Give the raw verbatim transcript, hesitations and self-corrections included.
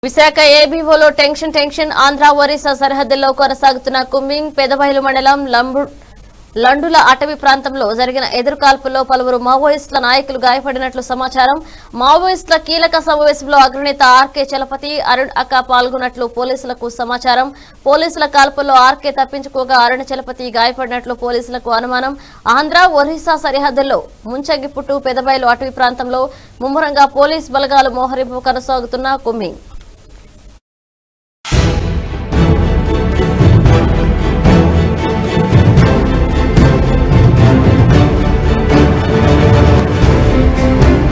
విశాఖ ఏబీఓలో tension tension Andhra Orissa సరిహద్దుల్లో కొనసాగుతున్న కుమ్మింగ్ పెదబయలు మండలం లంబు లండుల అటవీ ప్రాంతంలో జరిగిన ఎదురుకాల్పుల్లో పలువురు మావోయిస్టుల నాయకులు గాయపడినట్లు సమాచారం. మావోయిస్టుల కీలక సమావేశంలో అగ్రనేత ఆర్కే చలపతి, అరుణ్ అక్క పాల్గొన్నట్లు పోలీసులకు సమాచారం. పోలీసుల కాల్పుల్లో ఆర్కే తప్పించుకోగా అరుణ్ చలపతి గాయపడినట్లు పోలీసులకు అనుమానం. ఆంధ్ర ఒరిస్సా సరిహద్దుల్లో ముంచగిపుట్టు పెదబయలు అటవీ ప్రాంతంలో ముమ్మరంగా పోలీస్ బలగాలు మోహరింపు కొనసాగుతున్న కుమ్మింగ్